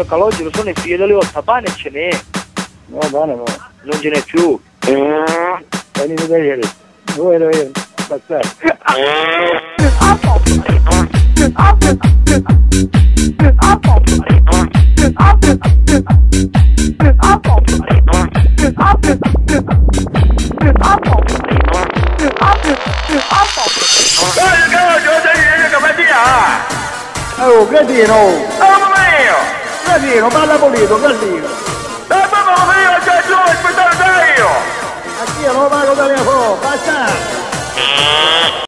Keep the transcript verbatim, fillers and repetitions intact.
Nino Calogero sono il figlio di Otta, pane ce n'è. No, pane no. Non ce n'è più. Venite da ieri. Dove ero io? Passare. Oh, Gradino! Oh, mio! Gradino, parla pulito, Gradino! Ma mamma mia, c'è giù, aspettare io! A chi non lo pago da mia fuoco, basta!